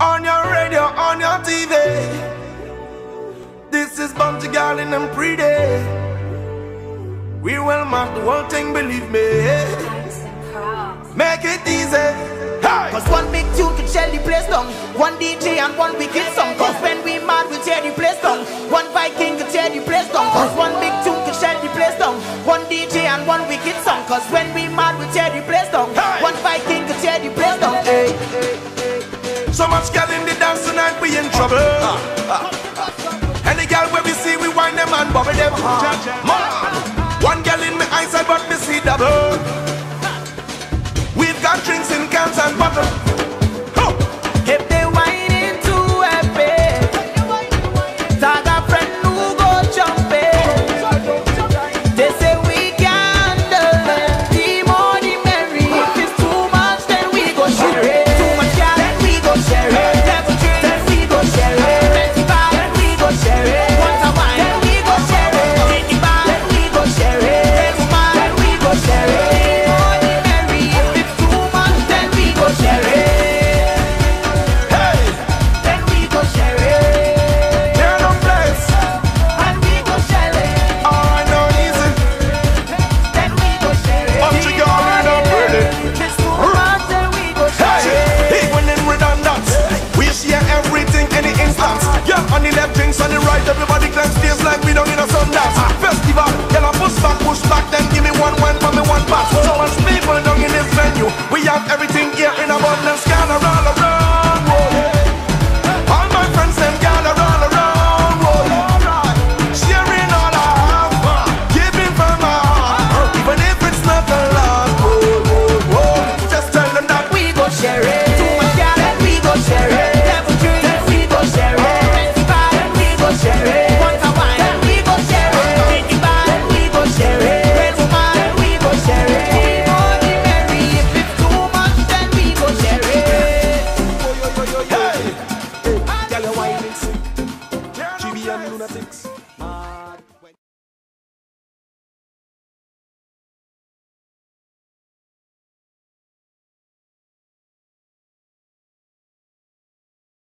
On your radio, on your TV. This is Bounty Girl in them pre-day. We will mark the whole thing, believe me. Make it easy. Hey. Cause one big tune can shell the place down. One DJ and one wicked song. Cause when we mad we tear the place down. One Viking can tear the place down. Cause one big tune can shell the place down. One DJ and one wicked song. Cause when we mad we tear the place down. Hey. One Viking can tear the place down. Hey. So much girl in the dance tonight, we in trouble. Any girl where we see, we wind them and bubble them. One girl in my eyesight, but me see double. We've got drinks in cans and bottles.